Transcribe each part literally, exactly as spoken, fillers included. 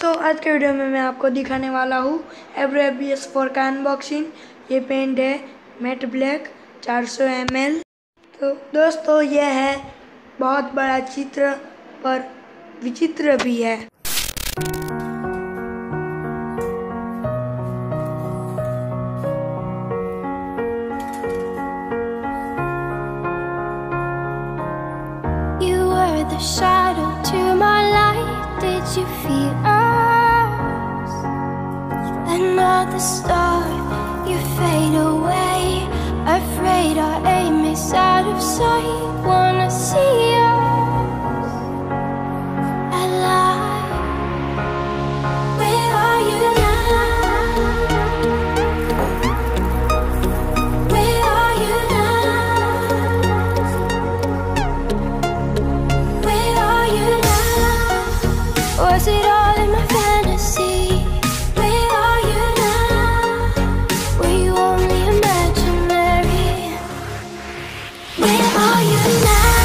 दोस्तों आज के वीडियो में मैं आपको दिखाने वाला हूँ एब्रो ए बी एस फोर का अनबॉक्सिंग। ये पेंट है मैट ब्लैक चार सौ एम एल। तो दोस्तों यह है बहुत बड़ा चित्र पर विचित्र भी है। You were the shadow to my light. Did you feel us? Another star, you fade away. Afraid our aim is out of sight. Wanna see us alive. Where are you now? Where are you now? Where are you now? Was it all in my fantasy? Where are you now? Were you only imaginary? Where are you now?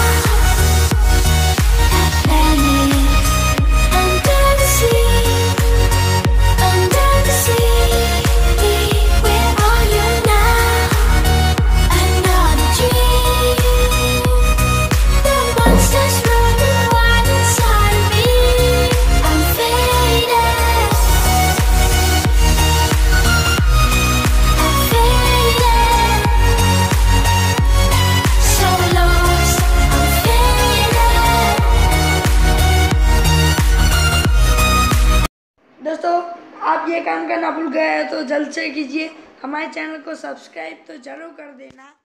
Atlantis, under the sea, under the sea. Where are you now? Another dream. The monsters running wild inside of me. I'm faded. I'm faded. So lost. I'm faded. दोस्तों आप ये काम करना भूल गए हैं तो जल्द से कीजिए। हमारे चैनल को सब्सक्राइब तो जरूर कर देना।